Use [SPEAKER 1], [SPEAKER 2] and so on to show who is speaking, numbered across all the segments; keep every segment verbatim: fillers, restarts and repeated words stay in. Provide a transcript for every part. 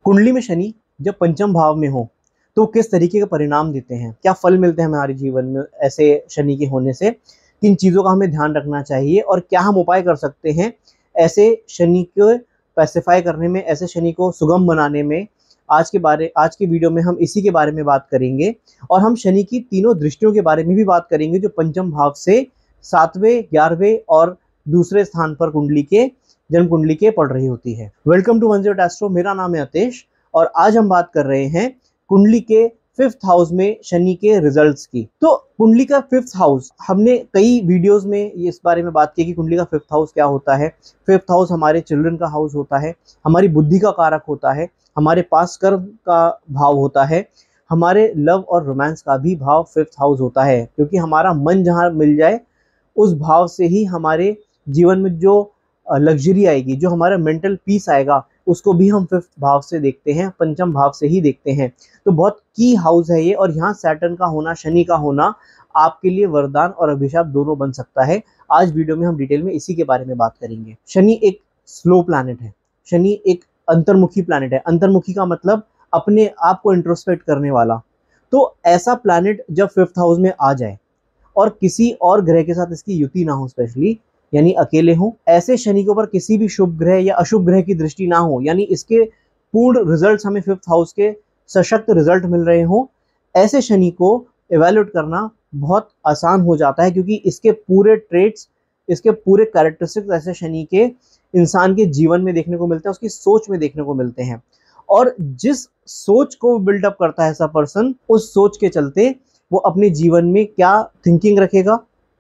[SPEAKER 1] कुंडली में शनि जब पंचम भाव में हो तो किस तरीके के परिणाम देते हैं, क्या फल मिलते हैं हमारे जीवन में ऐसे शनि के होने से, किन चीज़ों का हमें ध्यान रखना चाहिए और क्या हम उपाय कर सकते हैं ऐसे शनि को पैसिफाई करने में, ऐसे शनि को सुगम बनाने में। आज के बारे आज के वीडियो में हम इसी के बारे में बात करेंगे और हम शनि की तीनों दृष्टियों के बारे में भी बात करेंगे जो पंचम भाव से सातवें, ग्यारहवें और दूसरे स्थान पर कुंडली के जन्म कुंडली के पड़ रही होती है। Welcome to one zero eight astro. मेरा नाम है अतेश और आज हम बात कर रहे हैं कुंडली के फिफ्थ हाउस में शनि के रिजल्ट्स की। तो कुंडली का फिफ्थ हाउस, हमने कई वीडियोस में इस बारे में बात की कि कुंडली का फिफ्थ हाउस क्या होता है। फिफ्थ हाउस हमारे चिल्ड्रन का हाउस होता है, हमारी बुद्धि का कारक होता है, हमारे पास कर्म का भाव होता है, हमारे लव और रोमांस का भी भाव फिफ्थ हाउस होता है, क्योंकि हमारा मन जहाँ मिल जाए उस भाव से ही हमारे जीवन में जो लग्जरी आएगी, जो हमारा मेंटल पीस आएगा, उसको भी हम फिफ्थ भाव से देखते हैं, पंचम भाव से ही देखते हैं। तो बहुत की हाउस है ये और यहाँ सैटर्न का होना, शनि का होना आपके लिए वरदान और अभिशाप दोनों बन सकता है। आज वीडियो में हम डिटेल में इसी के बारे में बात करेंगे। शनि एक स्लो प्लैनेट है, शनि एक अंतर्मुखी प्लैनेट है। अंतर्मुखी का मतलब अपने आप को इंट्रोस्पेक्ट करने वाला। तो ऐसा प्लैनेट जब फिफ्थ हाउस में आ जाए और किसी और ग्रह के साथ इसकी युति ना हो, स्पेशली यानी अकेले हो, ऐसे शनि के ऊपर किसी भी शुभ ग्रह या अशुभ ग्रह की दृष्टि ना हो, यानी इसके पूर्ण रिजल्ट्स हमें फिफ्थ हाउस के सशक्त रिजल्ट मिल रहे हो, ऐसे शनि को इवैल्यूएट करना बहुत आसान हो जाता है, क्योंकि इसके पूरे ट्रेट्स, इसके पूरे कैरेक्टरिस्टिक्स ऐसे शनि के इंसान के जीवन में देखने को मिलते हैं, उसकी सोच में देखने को मिलते हैं। और जिस सोच को बिल्डअप करता है ऐसा पर्सन, उस सोच के चलते वो अपने जीवन में क्या थिंकिंग रखेगा,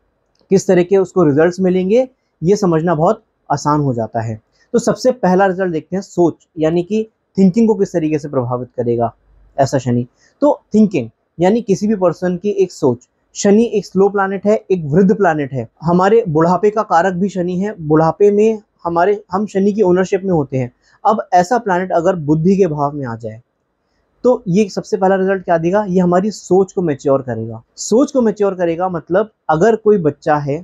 [SPEAKER 1] किस तरह के उसको रिजल्ट्स मिलेंगे, ये समझना बहुत आसान हो जाता है। तो सबसे पहला रिजल्ट देखते हैं सोच, यानी कि थिंकिंग को किस तरीके से प्रभावित करेगा ऐसा शनि। तो थिंकिंग यानी किसी भी पर्सन की एक सोच। शनि एक स्लो प्लैनेट है, एक वृद्ध प्लैनेट है, हमारे बुढ़ापे का कारक भी शनि है। बुढ़ापे में हमारे हम शनि की ओनरशिप में होते हैं। अब ऐसा प्लैनेट अगर बुद्धि के भाव में आ जाए तो ये सबसे पहला रिजल्ट क्या देगा, ये हमारी सोच को मैच्योर करेगा। सोच को मैच्योर करेगा मतलब अगर कोई बच्चा है,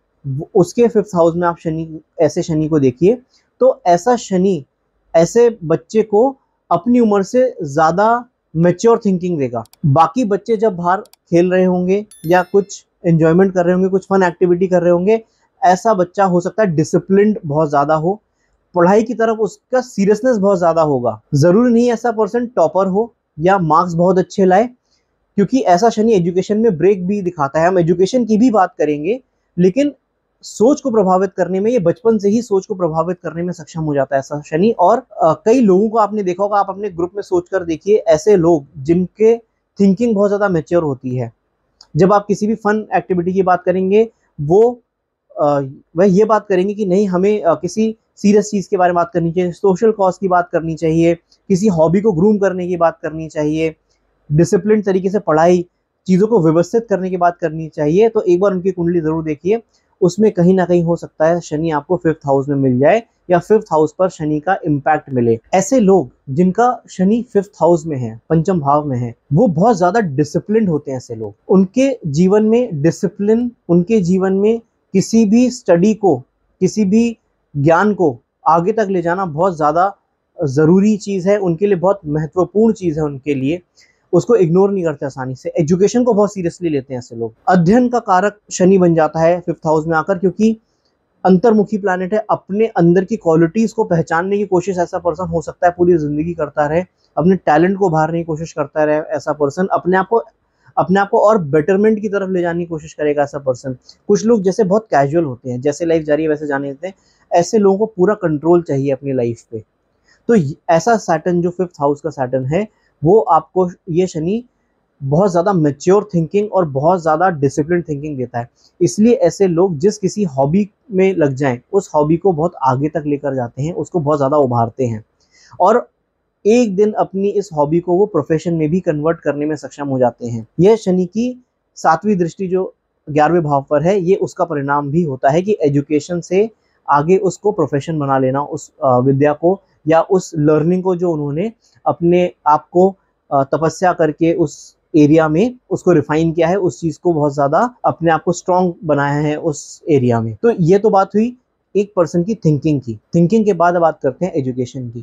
[SPEAKER 1] उसके फिफ्थ हाउस में आप शनि, ऐसे शनि को देखिए, तो ऐसा शनि ऐसे बच्चे को अपनी उम्र से ज़्यादा मैच्योर थिंकिंग देगा। बाकी बच्चे जब बाहर खेल रहे होंगे या कुछ एंजॉयमेंट कर रहे होंगे, कुछ फन एक्टिविटी कर रहे होंगे, ऐसा बच्चा हो सकता है डिसिप्लिन्ड बहुत ज़्यादा हो, पढ़ाई की तरफ उसका सीरियसनेस बहुत ज़्यादा होगा। ज़रूरी नहीं ऐसा पर्सन टॉपर हो या मार्क्स बहुत अच्छे लाए, क्योंकि ऐसा शनि एजुकेशन में ब्रेक भी दिखाता है। हम एजुकेशन की भी बात करेंगे, लेकिन सोच को प्रभावित करने में, ये बचपन से ही सोच को प्रभावित करने में सक्षम हो जाता है ऐसा शनि। और आ, कई लोगों को आपने देखा होगा, आप अपने ग्रुप में सोच कर देखिए, ऐसे लोग जिनके थिंकिंग बहुत ज़्यादा मैच्योर होती है, जब आप किसी भी फन एक्टिविटी की बात करेंगे, वो आ, वह ये बात करेंगे कि नहीं, हमें आ, किसी सीरियस चीज़ के बारे में बात करनी चाहिए, सोशल कॉज की बात करनी चाहिए, किसी हॉबी को ग्रूम करने की बात करनी चाहिए, डिसिप्लिन तरीके से पढ़ाई, चीज़ों को व्यवस्थित करने की बात करनी चाहिए। तो एक बार उनकी कुंडली ज़रूर देखिए, उसमें कहीं ना कहीं हो सकता है शनि आपको फिफ्थ हाउस में मिल जाए या फिफ्थ हाउस पर शनि का इम्पैक्ट मिले। ऐसे लोग जिनका शनि फिफ्थ हाउस में है, पंचम भाव में है, वो बहुत ज़्यादा डिसिप्लिन्ड होते हैं। ऐसे लोग, उनके जीवन में डिसिप्लिन, उनके जीवन में किसी भी स्टडी को, किसी भी ज्ञान को आगे तक ले जाना बहुत ज़्यादा ज़रूरी चीज़ है, उनके लिए बहुत महत्वपूर्ण चीज़ है। उनके लिए उसको इग्नोर नहीं करते आसानी से, एजुकेशन को बहुत सीरियसली लेते हैं ऐसे लोग। अध्ययन का कारक शनि बन जाता है फिफ्थ हाउस में आकर, क्योंकि अंतर्मुखी प्लैनेट है। अपने अंदर की क्वालिटीज़ को पहचानने की कोशिश ऐसा पर्सन हो सकता है पूरी ज़िंदगी करता रहे, अपने टैलेंट को बाहरने की कोशिश करता रहे ऐसा पर्सन, अपने आप को अपने आप को और बेटरमेंट की तरफ ले जाने की कोशिश करेगा ऐसा पर्सन। कुछ लोग जैसे बहुत कैजुअल होते हैं, जैसे लाइफ जा रही है वैसे जाने देते हैं, ऐसे लोगों को पूरा कंट्रोल चाहिए अपनी लाइफ पे। तो ऐसा सैटर्न, जो फिफ्थ हाउस का सैटर्न है, वो आपको, ये शनि बहुत ज़्यादा मैच्योर थिंकिंग और बहुत ज़्यादा डिसिप्लिन थिंकिंग देता है। इसलिए ऐसे लोग जिस किसी हॉबी में लग जाएं, उस हॉबी को बहुत आगे तक लेकर जाते हैं, उसको बहुत ज़्यादा उभारते हैं और एक दिन अपनी इस हॉबी को वो प्रोफेशन में भी कन्वर्ट करने में सक्षम हो जाते हैं। यह शनि की सातवीं दृष्टि जो ग्यारहवें भाव पर है, ये उसका परिणाम भी होता है कि एजुकेशन से आगे उसको प्रोफेशन बना लेना, उस विद्या को या उस लर्निंग को जो उन्होंने अपने आप को तपस्या करके उस एरिया में उसको रिफाइन किया है, उस चीज़ को बहुत ज़्यादा अपने आप को स्ट्रॉन्ग बनाया है उस एरिया में। तो ये तो बात हुई एक पर्सन की थिंकिंग की। थिंकिंग के बाद बात करते हैं एजुकेशन की।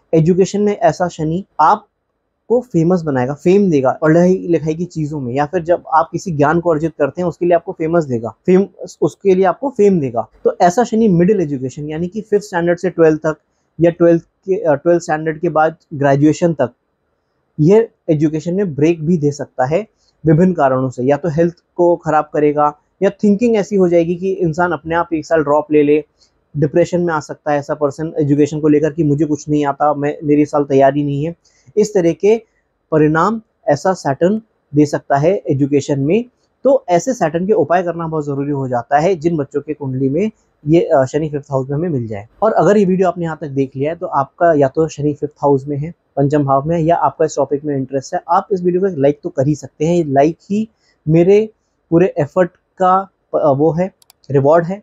[SPEAKER 1] एजुकेशन में ऐसा शनि आपको फेमस बनाएगा, फेम देगा पढ़ाई लिखाई की चीजों में, या फिर जब आप किसी ज्ञान को अर्जित करते हैं उसके लिए आपको फेमस देगा, फेम उसके लिए आपको फेम देगा। तो ऐसा शनि मिडिल एजुकेशन यानी कि फिफ्थ स्टैंडर्ड से ट्वेल्थ तक या ट्वेल्थ के ट्वेल्थ स्टैंडर्ड के बाद ग्रेजुएशन तक ये एजुकेशन में ब्रेक भी दे सकता है विभिन्न कारणों से। या तो हेल्थ को खराब करेगा, या थिंकिंग ऐसी हो जाएगी कि इंसान अपने आप एक साल ड्रॉप ले ले, डिप्रेशन में आ सकता है ऐसा पर्सन एजुकेशन को लेकर कि मुझे कुछ नहीं आता, मैं मेरी साल तैयारी नहीं है। इस तरह के परिणाम ऐसा सैटर्न दे सकता है एजुकेशन में। तो ऐसे सैटर्न के उपाय करना बहुत ज़रूरी हो जाता है जिन बच्चों के कुंडली में ये शनि फिफ्थ हाउस में हमें मिल जाए। और अगर ये वीडियो आपने यहाँ तक देख लिया है तो आपका या तो शनि फिफ्थ हाउस में है, पंचम भाव में, या आपका इस टॉपिक में इंटरेस्ट है, आप इस वीडियो को एक लाइक तो कर ही सकते हैं। ये लाइक ही मेरे पूरे एफर्ट का वो है, रिवॉर्ड है।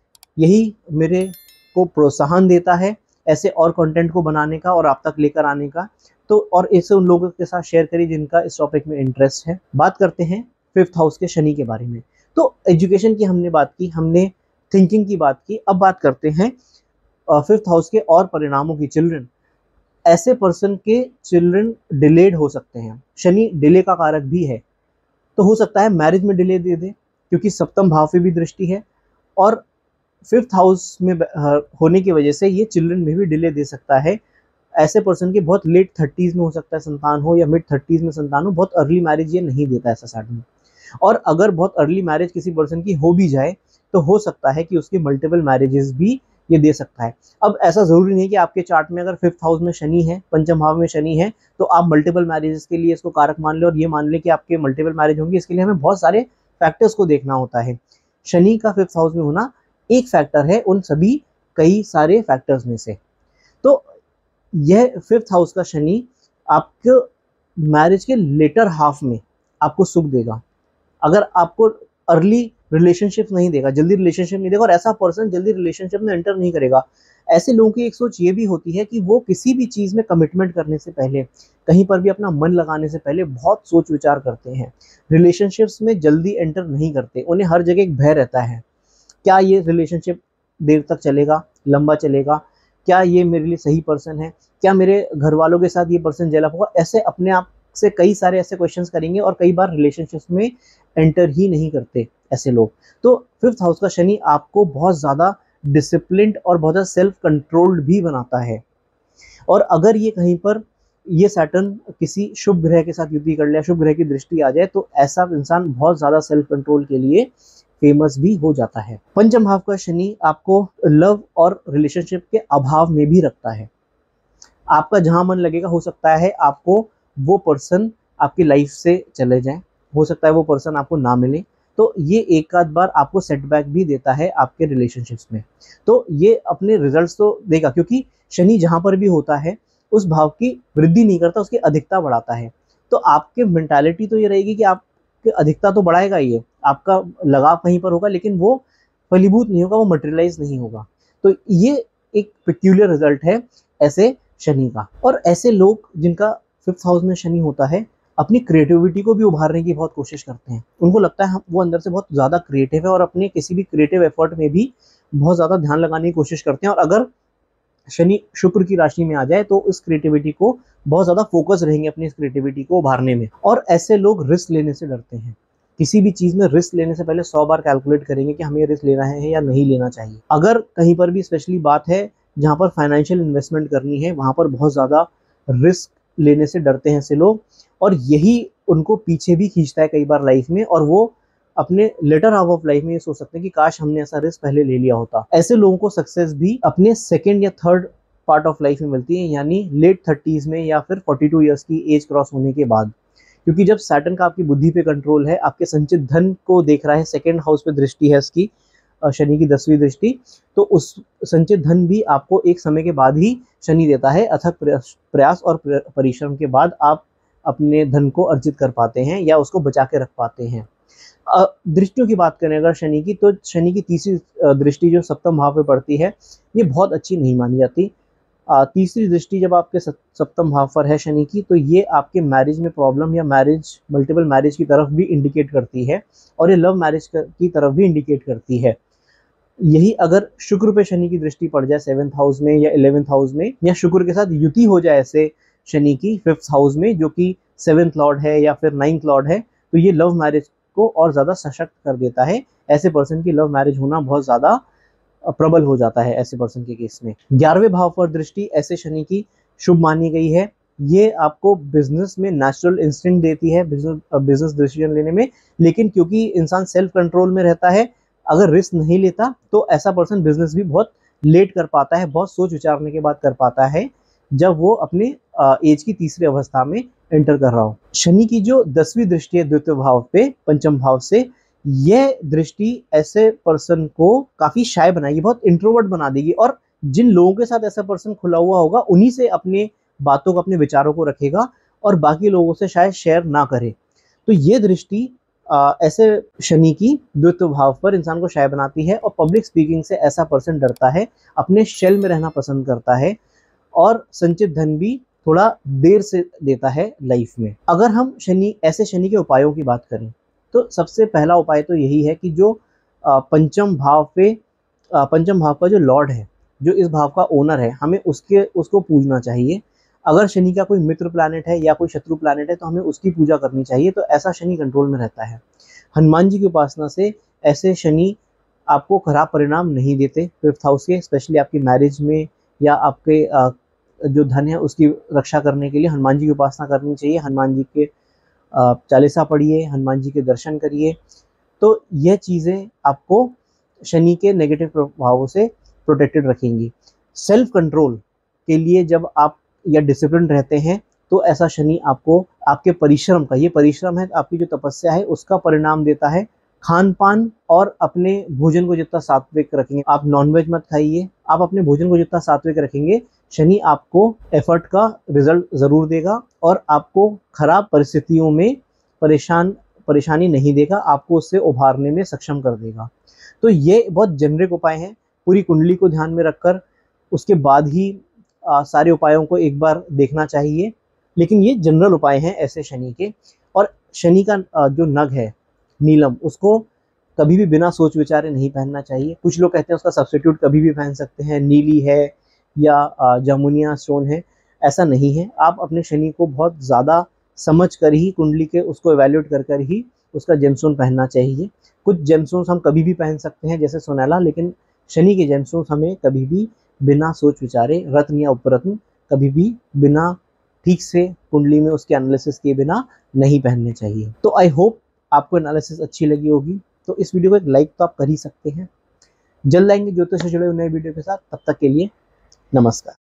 [SPEAKER 1] यही मेरे को प्रोत्साहन देता है ऐसे और कंटेंट को बनाने का और आप तक लेकर आने का। तो और इसे उन लोगों के साथ शेयर करिए जिनका इस टॉपिक में इंटरेस्ट है। बात करते हैं फिफ्थ हाउस के शनि के बारे में। तो एजुकेशन की हमने बात की, हमने थिंकिंग की बात की, अब बात करते हैं फिफ्थ हाउस के और परिणामों की। चिल्ड्रन, ऐसे पर्सन के चिल्ड्रन डिलेड हो सकते हैं। शनि डिले का कारक भी है, तो हो सकता है मैरिज में डिले दे दे क्योंकि सप्तम भाव पे भी दृष्टि है, और फिफ्थ हाउस में होने की वजह से ये चिल्ड्रन में भी डिले दे सकता है। ऐसे पर्सन के बहुत लेट थर्टीज में हो सकता है संतान हो, या मिड थर्टीज में संतान हो। बहुत अर्ली मैरिज ये नहीं देता ऐसा सैटर्न। और अगर बहुत अर्ली मैरिज किसी पर्सन की हो भी जाए तो हो सकता है कि उसकी मल्टीपल मैरिजेस भी ये दे सकता है। अब ऐसा जरूरी नहीं कि आपके चार्ट में अगर फिफ्थ हाउस में शनि है, पंचम भाव में शनि है, तो आप मल्टीपल मैरिजेस के लिए इसको कारक मान ले और ये मान ले कि आपके मल्टीपल मैरिज होंगी। इसके लिए हमें बहुत सारे फैक्टर्स को देखना होता है। शनि का फिफ्थ हाउस में होना एक फैक्टर है उन सभी कई सारे फैक्टर्स में से। तो यह फिफ्थ हाउस का शनि आपको मैरिज के लेटर हाफ में आपको सुख देगा। अगर आपको अर्ली रिलेशनशिप नहीं देगा, जल्दी रिलेशनशिप नहीं देगा, और ऐसा पर्सन जल्दी रिलेशनशिप में एंटर नहीं करेगा। ऐसे लोगों की एक सोच ये भी होती है कि वो किसी भी चीज़ में कमिटमेंट करने से पहले, कहीं पर भी अपना मन लगाने से पहले बहुत सोच विचार करते हैं। रिलेशनशिप्स में जल्दी एंटर नहीं करते, उन्हें हर जगह एक भय रहता है, क्या ये रिलेशनशिप देर तक चलेगा, लंबा चलेगा, क्या ये मेरे लिए सही पर्सन है, क्या मेरे घर वालों के साथ ये पर्सन जेलअप होगा। ऐसे अपने आप से कई सारे ऐसे क्वेश्चंस करेंगे और कई बार रिलेशनशिप्स में एंटर ही नहीं करते ऐसे लोग। तो फिफ्थ हाउस का शनि आपको बहुत ज़्यादा डिसिप्लिन्ड और बहुत ज़्यादा सेल्फ कंट्रोल्ड भी बनाता है। और अगर ये कहीं पर ये सैटर्न किसी शुभ ग्रह के साथ युति कर ले, शुभ ग्रह की दृष्टि आ जाए, तो ऐसा इंसान बहुत ज़्यादा सेल्फ कंट्रोल के लिए फेमस भी हो जाता है। पंचम भाव का शनि आपको लव और रिलेशनशिप के अभाव में भी रखता है। आपका जहां मन लगेगा, हो सकता है आपको वो पर्सन आपकी लाइफ से चले जाए, हो सकता है वो पर्सन आपको ना मिले। तो ये एक आध बार आपको सेटबैक भी देता है आपके रिलेशनशिप्स में। तो ये अपने रिजल्ट्स तो देगा, क्योंकि शनि जहां पर भी होता है उस भाव की वृद्धि नहीं करता, उसकी अधिकता बढ़ाता है। तो आपके मेंटालिटी तो ये रहेगी कि आपकी अधिकता तो बढ़ाएगा ही है, आपका लगाव कहीं पर होगा, लेकिन वो फलीभूत नहीं होगा, वो मटेरियलाइज नहीं होगा। तो ये एक पेक्यूलियर रिजल्ट है ऐसे शनि का। और ऐसे लोग जिनका फिफ्थ हाउस में शनि होता है अपनी क्रिएटिविटी को भी उभारने की बहुत कोशिश करते हैं। उनको लगता है हम वो अंदर से बहुत ज़्यादा क्रिएटिव है और अपने किसी भी क्रिएटिव एफर्ट में भी बहुत ज़्यादा ध्यान लगाने की कोशिश करते हैं। और अगर शनि शुक्र की राशि में आ जाए तो इस क्रिएटिविटी को बहुत ज़्यादा फोकस रहेंगे अपनी इस क्रिएटिविटी को उभारने में। और ऐसे लोग रिस्क लेने से डरते हैं। किसी भी चीज़ में रिस्क लेने से पहले सौ बार कैलकुलेट करेंगे कि हमें रिस्क लेना है या नहीं लेना चाहिए। अगर कहीं पर भी स्पेशली बात है जहाँ पर फाइनेंशियल इन्वेस्टमेंट करनी है, वहाँ पर बहुत ज़्यादा रिस्क लेने से डरते हैं ऐसे लोग, और यही उनको पीछे भी खींचता है कई बार लाइफ में। और वो अपने लेटर हाफ ऑफ लाइफ में ये सोच सकते हैं कि काश हमने ऐसा रिस्क पहले ले लिया होता। ऐसे लोगों को सक्सेस भी अपने सेकेंड या थर्ड पार्ट ऑफ लाइफ में मिलती है, यानी लेट थर्टीज में या फिर फोर्टी टू ईयर्स की एज क्रॉस होने के बाद। क्योंकि जब सैटर्न का आपकी बुद्धि पे कंट्रोल है, आपके संचित धन को देख रहा है, सेकेंड हाउस पे दृष्टि है इसकी, शनि की दसवीं दृष्टि, तो उस संचित धन भी आपको एक समय के बाद ही शनि देता है। अथक प्रयास और परिश्रम के बाद आप अपने धन को अर्जित कर पाते हैं या उसको बचा के रख पाते हैं। दृष्टियों की बात करें अगर शनि की, तो शनि की तीसरी दृष्टि जो सप्तम भाव पे पड़ती है, ये बहुत अच्छी नहीं मानी जाती। तीसरी दृष्टि जब आपके सप्तम भाव पर है शनि की, तो ये आपके मैरिज में प्रॉब्लम या मैरिज मल्टीपल मैरिज की तरफ भी इंडिकेट करती है, और ये लव मैरिज की तरफ भी इंडिकेट करती है। यही अगर शुक्र पे शनि की दृष्टि पड़ जाए सेवेंथ हाउस में या इलेवेंथ हाउस में, या शुक्र के साथ युति हो जाए ऐसे शनि की फिफ्थ हाउस में जो कि सेवेंथ लॉर्ड है या फिर नाइन्थ लॉर्ड है, तो ये लव मैरिज को और ज्यादा सशक्त कर देता है। ऐसे पर्सन की लव मैरिज होना बहुत ज्यादा प्रबल हो जाता है ऐसे पर्सन के केस में। ग्यारहवें भाव पर दृष्टि ऐसे शनि की शुभ मानी गई है। ये आपको बिजनेस में नेचुरल इंस्टिंक्ट देती है, बिजनेस बिजनेस डिसीजन लेने में, लेकिन क्योंकि इंसान सेल्फ कंट्रोल में रहता है, अगर रिस्क नहीं लेता तो ऐसा पर्सन बिजनेस भी बहुत लेट कर पाता है, बहुत सोच विचारने के बाद कर पाता है, जब वो अपने एज की तीसरी अवस्था में एंटर कर रहा हो। शनि की जो दसवीं दृष्टि है द्वितीय भाव पे पंचम भाव से, यह दृष्टि ऐसे पर्सन को काफी शाय बनाएगी, बहुत इंट्रोवर्ट बना देगी, और जिन लोगों के साथ ऐसा पर्सन खुला हुआ होगा उन्हीं से अपने बातों को, अपने विचारों को रखेगा और बाकी लोगों से शायद शेयर ना करे। तो ये दृष्टि आ, ऐसे शनि की द्वितीय भाव पर इंसान को शाय बनाती है, और पब्लिक स्पीकिंग से ऐसा पर्सन डरता है, अपने शेल में रहना पसंद करता है, और संचित धन भी थोड़ा देर से देता है लाइफ में। अगर हम शनि ऐसे शनि के उपायों की बात करें तो सबसे पहला उपाय तो यही है कि जो पंचम भाव पे पंचम भाव का जो लॉर्ड है, जो इस भाव का ओनर है, हमें उसके उसको पूजना चाहिए। अगर शनि का कोई मित्र प्लैनेट है या कोई शत्रु प्लैनेट है तो हमें उसकी पूजा करनी चाहिए, तो ऐसा शनि कंट्रोल में रहता है। हनुमान जी की उपासना से ऐसे शनि आपको खराब परिणाम नहीं देते फिफ्थ हाउस के, स्पेशली आपकी मैरिज में या आपके जो धन है उसकी रक्षा करने के लिए हनुमान जी की उपासना करनी चाहिए। हनुमान जी के चालीसा पढ़िए, हनुमान जी के दर्शन करिए, तो यह चीज़ें आपको शनि के नेगेटिव प्रभावों से प्रोटेक्टेड रखेंगी। सेल्फ कंट्रोल के लिए जब आप या डिसिप्लिन रहते हैं तो ऐसा शनि आपको आपके परिश्रम का, ये परिश्रम है आपकी जो तपस्या है उसका परिणाम देता है। खान पान और अपने भोजन को जितना सात्विक रखेंगे, आप नॉनवेज मत खाइए, आप अपने भोजन को जितना सात्विक रखेंगे, शनि आपको एफर्ट का रिजल्ट जरूर देगा और आपको खराब परिस्थितियों में परेशान परेशानी नहीं देगा, आपको उससे उभारने में सक्षम कर देगा। तो ये बहुत जेनरिक उपाय हैं, पूरी कुंडली को ध्यान में रखकर उसके बाद ही आ, सारे उपायों को एक बार देखना चाहिए, लेकिन ये जनरल उपाय हैं ऐसे शनि के। और शनि का आ, जो नग है नीलम, उसको कभी भी बिना सोच विचारे नहीं पहनना चाहिए। कुछ लोग कहते हैं उसका सब्स्टिट्यूट कभी भी पहन सकते हैं, नीली है या जामुनिया स्टोन है, ऐसा नहीं है। आप अपने शनि को बहुत ज़्यादा समझ कर ही कुंडली के उसको एवेल्यूएट कर कर ही उसका जेमस्टोन पहनना चाहिए। कुछ जेमस्टोन्स हम कभी भी पहन सकते हैं जैसे सोनाला, लेकिन शनि के जेमस्टोन्स हमें कभी भी बिना सोच विचारे, रत्न या उपरत्न कभी भी बिना ठीक से कुंडली में उसके एनालिसिस किए बिना नहीं पहनने चाहिए। तो आई होप आपको एनालिसिस अच्छी लगी होगी, तो इस वीडियो को एक लाइक तो आप कर ही सकते हैं। जल्द आएंगे ज्योतिष से जुड़े हुए नए वीडियो के साथ, तब तक के लिए नमस्कार।